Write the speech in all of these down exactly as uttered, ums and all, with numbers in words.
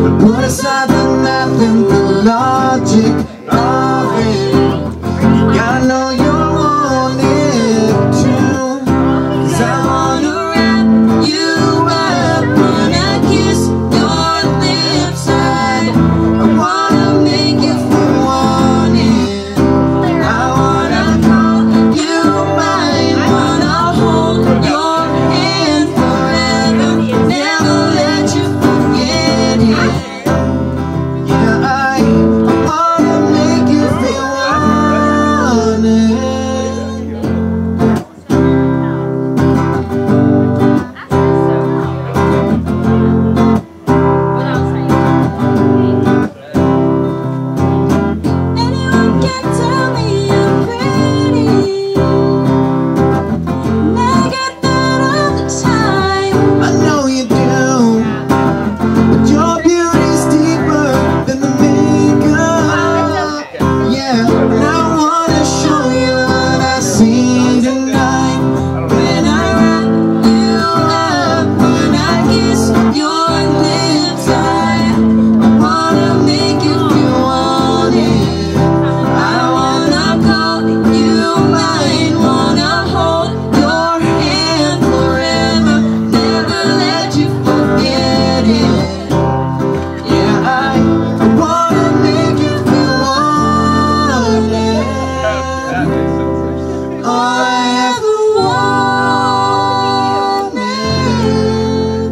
Put aside the math and the logic of it. You gotta know you want it too. 'Cause I wanna wrap you up when I kiss your lips. I, I wanna make you feel wanted. I wanna call you mine. Wanna hold your hand forever. Never let you forget it. Yeah, I wanna make you feel wanted. Anyone can tell me I'm pretty, and I get that all the time. I know you do, but your beauty's deeper than the makeup. Yeah, and I wanna show you what I see tonight. When I wrap you up, when I kiss your lips, I, I wanna make you feel wanted. I wanna call you mine. Wanna hold your hand forever. Never let you forget it. Yeah, I wanna make you feel wanted. All I ever wanted.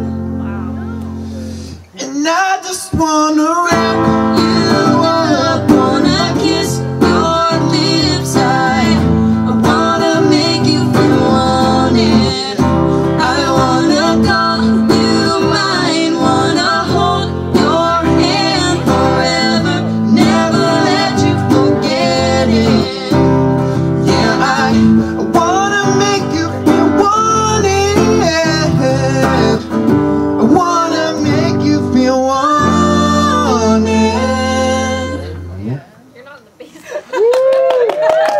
And I just wanna wrap you up. Wanna kiss your lips. I, I wanna make you feel wanted. I wanna call you mine. Wanna hold your hand forever. Never let you forget it. Yeah, I, I wanna make you feel wanted. I wanna make you feel wanted. You're not in the basement.